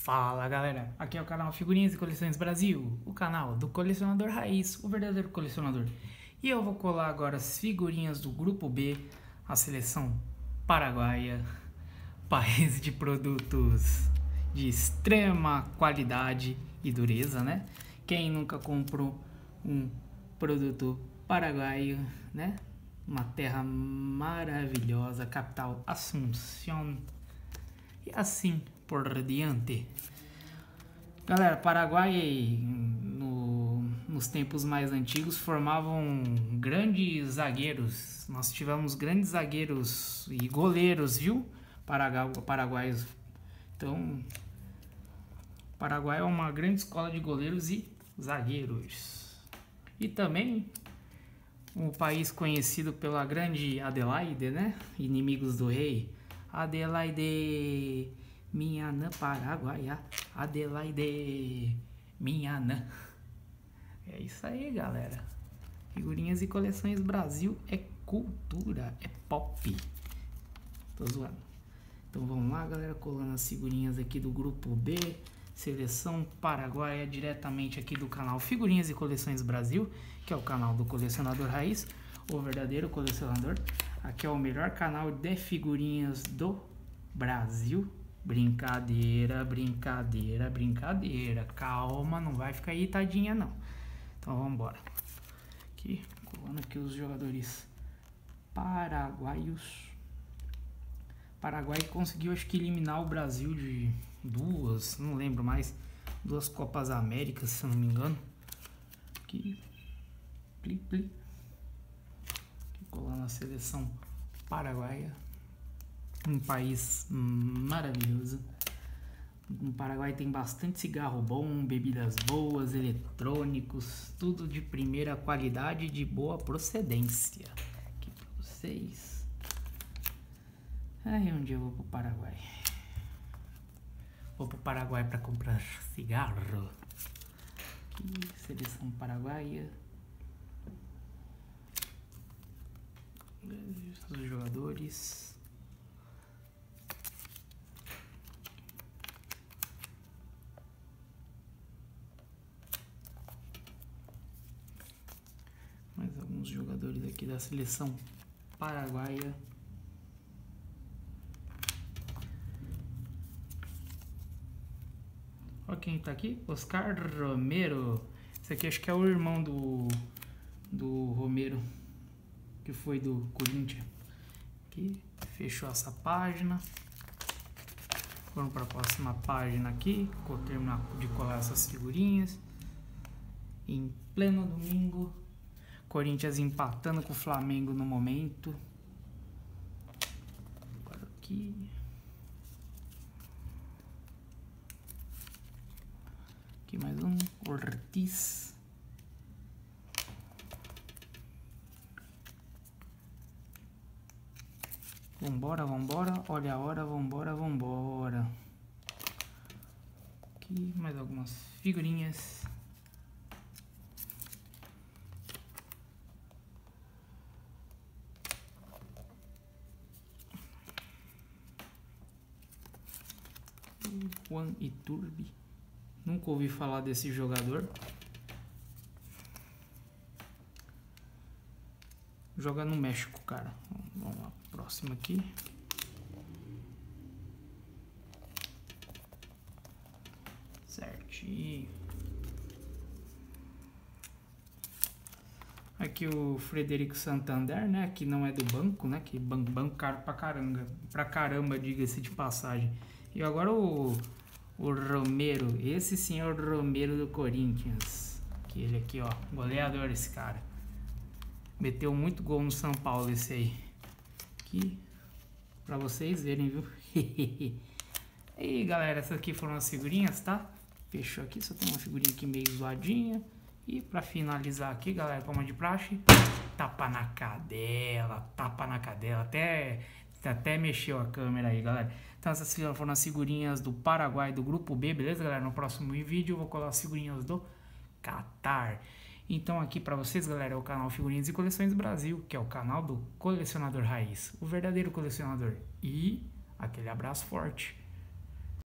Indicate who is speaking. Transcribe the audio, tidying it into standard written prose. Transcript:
Speaker 1: Fala galera, aqui é o canal Figurinhas e Coleções Brasil, o canal do colecionador raiz, o verdadeiro colecionador. E eu vou colar agora as figurinhas do grupo B, a seleção paraguaia, país de produtos de extrema qualidade e dureza, né? Quem nunca comprou um produto paraguaio, né? Uma terra maravilhosa, capital Asunción. E assim por diante. Galera, Paraguai nos tempos mais antigos formavam grandes zagueiros. Nós tivemos grandes zagueiros e goleiros, viu? Paraguaios. Então, Paraguai é uma grande escola de goleiros e zagueiros. E também um país conhecido pela grande Adelaide, né? Inimigos do rei. Adelaide, minha anã paraguaia. Adelaide, minha anã. É isso aí, galera. Figurinhas e Coleções Brasil é cultura, é pop. Tô zoando. Então vamos lá, galera, colando as figurinhas aqui do grupo B, seleção paraguaia, diretamente aqui do canal Figurinhas e Coleções Brasil, que é o canal do colecionador raiz, o verdadeiro colecionador. Aqui é o melhor canal de figurinhas do Brasil. Brincadeira, brincadeira, brincadeira. Calma, não vai ficar irritadinha não. Então vamos embora. Aqui, colando aqui os jogadores paraguaios. Paraguai conseguiu, acho que, eliminar o Brasil de duas, não lembro mais, duas Copas Américas, se eu não me engano. Aqui, pli, pli. Colando a seleção paraguaia, um país maravilhoso. No Paraguai tem bastante cigarro bom, bebidas boas, eletrônicos, tudo de primeira qualidade e de boa procedência. Aqui pra vocês. Aí onde eu vou pro Paraguai? Vou pro Paraguai para comprar cigarro. Aqui, seleção paraguaia. Os jogadores. Mais alguns jogadores aqui da seleção paraguaia. Olha quem tá aqui, Oscar Romero. Esse aqui acho que é o irmão do Romero, que foi do Corinthians. Aqui, fechou essa página. Vamos para a próxima página aqui. Vou terminar de colar essas figurinhas. Em pleno domingo, Corinthians empatando com o Flamengo no momento. Agora aqui. Aqui mais um, Ortiz. Vambora, vambora, olha a hora, vambora, vambora. Aqui mais algumas figurinhas. Juan Iturbe. Nunca ouvi falar desse jogador. Joga no México, cara. Vamos lá, próximo aqui. Certinho. Aqui o Frederico Santander, né? Que não é do banco, né? Que banco caro pra caramba, diga-se de passagem. E agora o Romero. Esse sim é o Romero do Corinthians. Que ele aqui, ó. Goleador esse cara. Meteu muito gol no São Paulo esse aí. Aqui, pra vocês verem, viu? E galera, essas aqui foram as figurinhas, tá? Fechou aqui, só tem uma figurinha aqui meio zoadinha. E pra finalizar aqui, galera, palma de praxe. Tapa na cadela, tapa na cadela. Até mexeu a câmera aí, galera. Então essas foram as figurinhas do Paraguai, do grupo B, beleza, galera? No próximo vídeo eu vou colar as figurinhas do Catar. Então aqui pra vocês, galera, é o canal Figurinhas e Coleções Brasil, que é o canal do colecionador raiz, o verdadeiro colecionador. E aquele abraço forte.